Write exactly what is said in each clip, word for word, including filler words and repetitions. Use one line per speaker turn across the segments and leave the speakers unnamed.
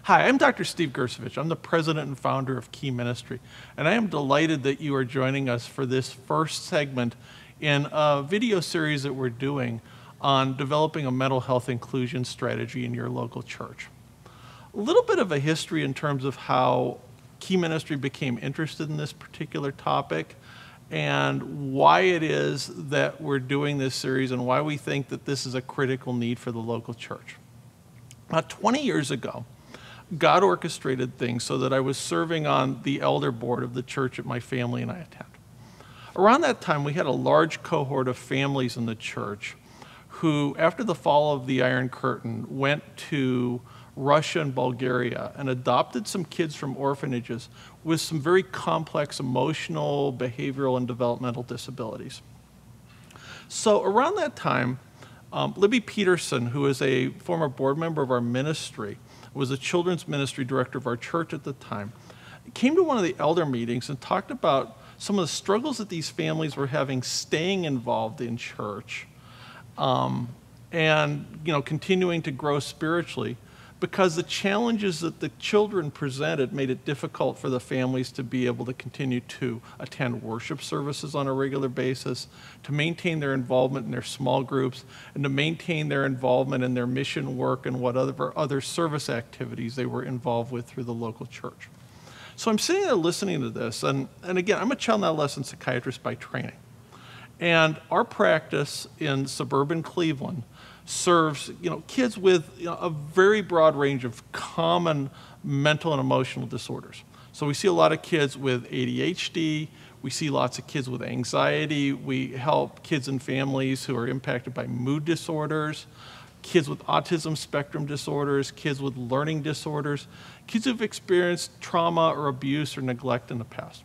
Hi, I'm Doctor Steve Grcevich. I'm the president and founder of Key Ministry, and I am delighted that you are joining us for this first segment in a video series that we're doing on developing a mental health inclusion strategy in your local church. A little bit of a history in terms of how Key Ministry became interested in this particular topic and why it is that we're doing this series and why we think that this is a critical need for the local church. About twenty years ago, God orchestrated things so that I was serving on the elder board of the church that my family and I attend. Around that time, we had a large cohort of families in the church who, after the fall of the Iron Curtain, went to Russia and Bulgaria and adopted some kids from orphanages with some very complex emotional, behavioral, and developmental disabilities. So around that time, um, Libby Peterson, who is a former board member of our ministry, was the children's ministry director of our church at the time, came to one of the elder meetings and talked about some of the struggles that these families were having staying involved in church um, and you know, continuing to grow spiritually, because the challenges that the children presented made it difficult for the families to be able to continue to attend worship services on a regular basis, to maintain their involvement in their small groups, and to maintain their involvement in their mission work and whatever other service activities they were involved with through the local church. So I'm sitting there listening to this, and, and again, I'm a child and adolescent psychiatrist by training. And our practice in suburban Cleveland serves you know, kids with you know, a very broad range of common mental and emotional disorders. So we see a lot of kids with A D H D, we see lots of kids with anxiety, we help kids and families who are impacted by mood disorders, kids with autism spectrum disorders, kids with learning disorders, kids who've experienced trauma or abuse or neglect in the past.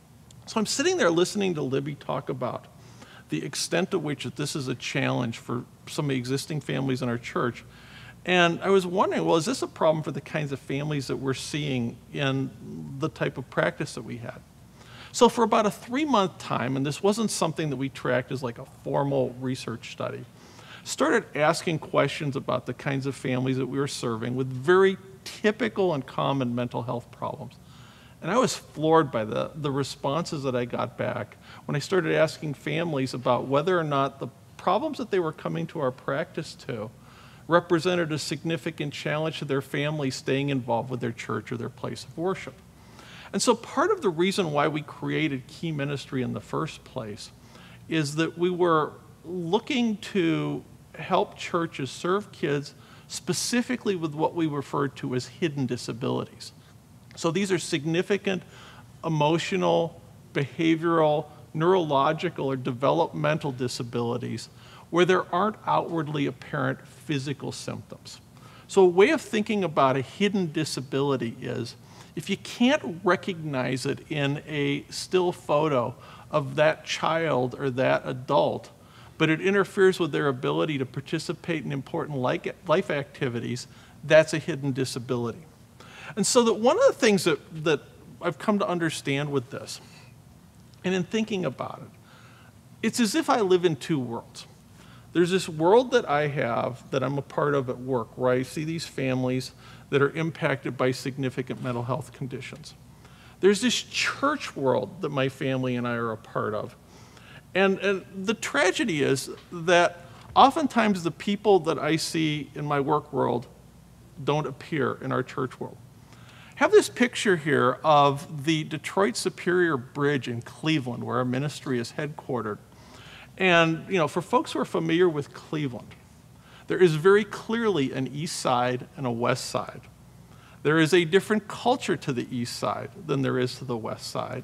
So I'm sitting there listening to Libby talk about the extent to which that this is a challenge for some of the existing families in our church. And I was wondering, well, is this a problem for the kinds of families that we're seeing in the type of practice that we had? So for about a three-month time, and this wasn't something that we tracked as like a formal research study, started asking questions about the kinds of families that we were serving with very typical and common mental health problems. And I was floored by the, the responses that I got back when I started asking families about whether or not the problems that they were coming to our practice to represented a significant challenge to their family staying involved with their church or their place of worship. And so part of the reason why we created Key Ministry in the first place is that we were looking to help churches serve kids specifically with what we referred to as hidden disabilities. So these are significant emotional, behavioral, neurological, or developmental disabilities where there aren't outwardly apparent physical symptoms. So a way of thinking about a hidden disability is if you can't recognize it in a still photo of that child or that adult, but it interferes with their ability to participate in important life activities, that's a hidden disability. And so that one of the things that, that I've come to understand with this, and in thinking about it, it's as if I live in two worlds. There's this world that I have that I'm a part of at work, where I see these families that are impacted by significant mental health conditions. There's this church world that my family and I are a part of. And, and the tragedy is that oftentimes the people that I see in my work world don't appear in our church world. I have this picture here of the Detroit Superior Bridge in Cleveland, where our ministry is headquartered. And you know, for folks who are familiar with Cleveland, there is very clearly an east side and a west side. There is a different culture to the east side than there is to the west side.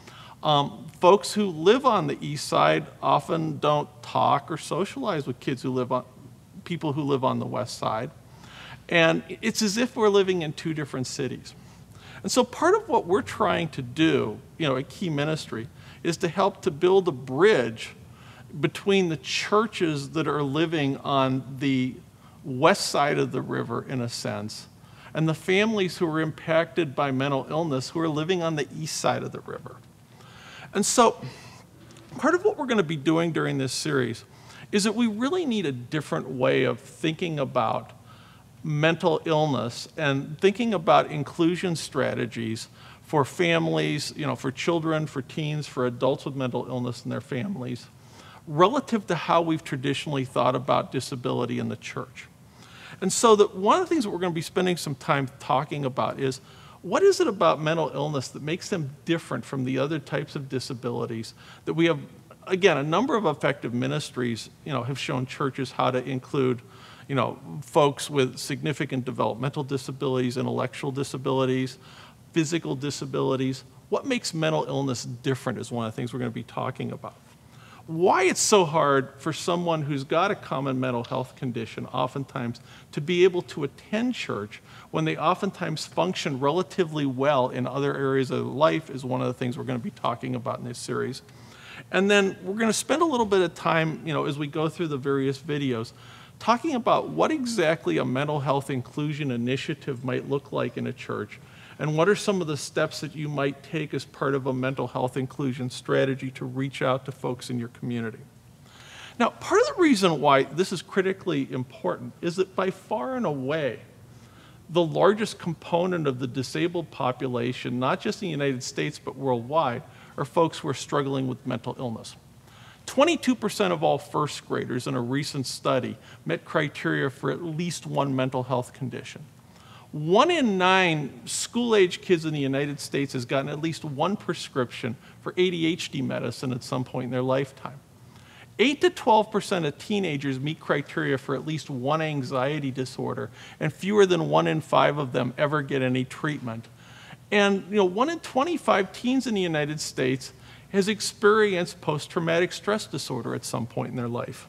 Um, folks who live on the east side often don't talk or socialize with kids who live on, people who live on the west side. And it's as if we're living in two different cities. And so part of what we're trying to do, you know, at Key Ministry, is to help to build a bridge between the churches that are living on the west side of the river, in a sense, and the families who are impacted by mental illness who are living on the east side of the river. And so part of what we're going to be doing during this series is that we really need a different way of thinking about mental illness and thinking about inclusion strategies for families, you know, for children, for teens, for adults with mental illness and their families, relative to how we've traditionally thought about disability in the church. And so that one of the things that we're going to be spending some time talking about is, what is it about mental illness that makes them different from the other types of disabilities that we have, again, a number of effective ministries, you know, have shown churches how to include, you know, folks with significant developmental disabilities, intellectual disabilities, physical disabilities. What makes mental illness different is one of the things we're going to be talking about. Why it's so hard for someone who's got a common mental health condition oftentimes to be able to attend church when they oftentimes function relatively well in other areas of life is one of the things we're going to be talking about in this series. And then we're going to spend a little bit of time, you know, as we go through the various videos, talking about what exactly a mental health inclusion initiative might look like in a church, and what are some of the steps that you might take as part of a mental health inclusion strategy to reach out to folks in your community. Now, part of the reason why this is critically important is that by far and away, the largest component of the disabled population, not just in the United States, but worldwide, are folks who are struggling with mental illness. twenty-two percent of all first graders in a recent study met criteria for at least one mental health condition. One in nine school-age kids in the United States has gotten at least one prescription for A D H D medicine at some point in their lifetime. eight to twelve percent of teenagers meet criteria for at least one anxiety disorder, and fewer than one in five of them ever get any treatment. And you know, one in twenty-five teens in the United States has experienced post-traumatic stress disorder at some point in their life.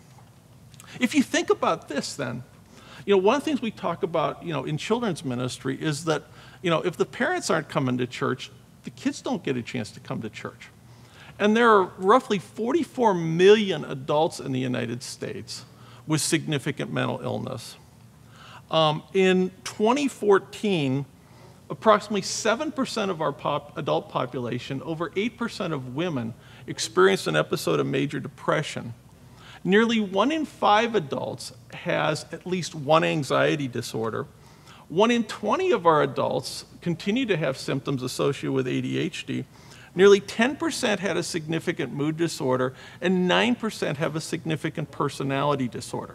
If you think about this then, you know, one of the things we talk about, you know, in children's ministry is that, you know, if the parents aren't coming to church, the kids don't get a chance to come to church. And there are roughly forty-four million adults in the United States with significant mental illness. Um, in twenty fourteen, approximately seven percent of our pop, adult population, over eight percent of women, experienced an episode of major depression. Nearly one in five adults has at least one anxiety disorder. One in twenty of our adults continue to have symptoms associated with A D H D. Nearly ten percent had a significant mood disorder, and nine percent have a significant personality disorder.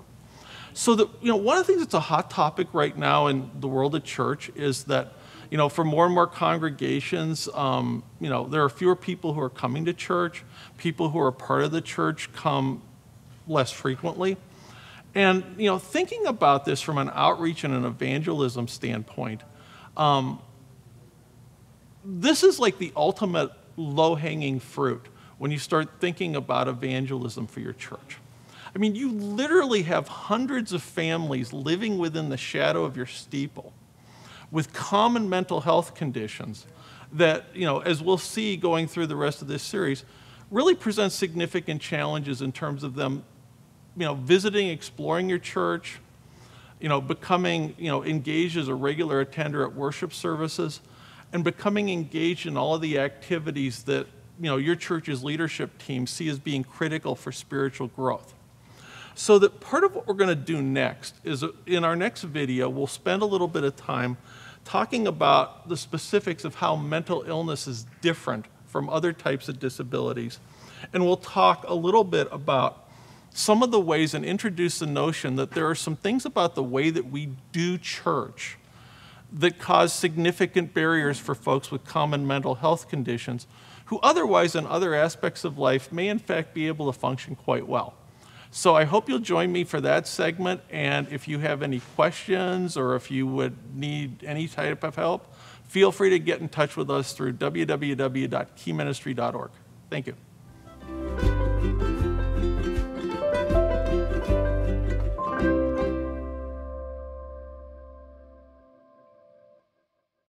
So that, you know, one of the things that's a hot topic right now in the world of church is that, you know, for more and more congregations, um, you know, there are fewer people who are coming to church. People who are part of the church come less frequently. And, you know, thinking about this from an outreach and an evangelism standpoint, um, this is like the ultimate low-hanging fruit when you start thinking about evangelism for your church. I mean, you literally have hundreds of families living within the shadow of your steeple with common mental health conditions that, you know, as we'll see going through the rest of this series, really present significant challenges in terms of them, you know, visiting, exploring your church, you know, becoming, you know, engaged as a regular attender at worship services, and becoming engaged in all of the activities that, you know, your church's leadership team see as being critical for spiritual growth. So that part of what we're going to do next is, in our next video, we'll spend a little bit of time talking about the specifics of how mental illness is different from other types of disabilities. And we'll talk a little bit about some of the ways and introduce the notion that there are some things about the way that we do church that cause significant barriers for folks with common mental health conditions who otherwise in other aspects of life may in fact be able to function quite well. So I hope you'll join me for that segment, and if you have any questions or if you would need any type of help, feel free to get in touch with us through w w w dot key ministry dot org. Thank you.